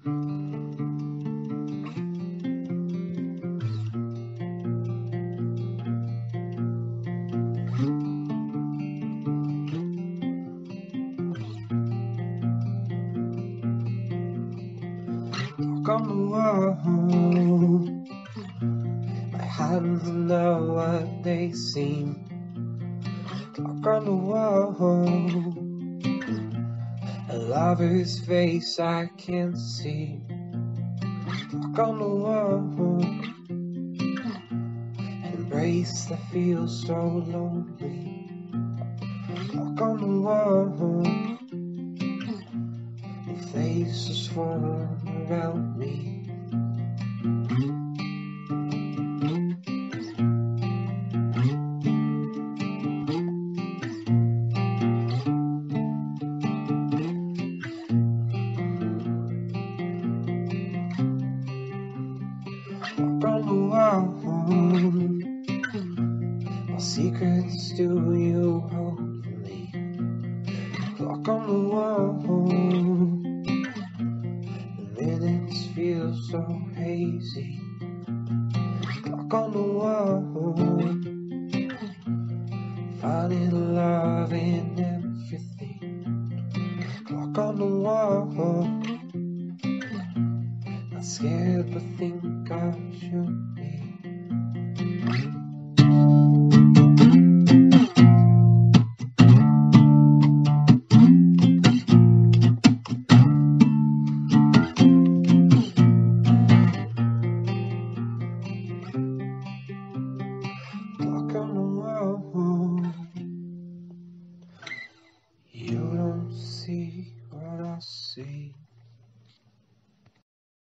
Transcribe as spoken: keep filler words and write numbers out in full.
Look on the wall, my hands know what they seem. Look on the wall, a lover's face I can't see. Look on the wall, embrace that feels so lonely. Look on the wall, your faces form around me. Look on the wall, what secrets do you hold for me? Look on the wall, the minutes feel so hazy. Look on the wall, finding love in everything. Look on the wall, not scared but think I should be.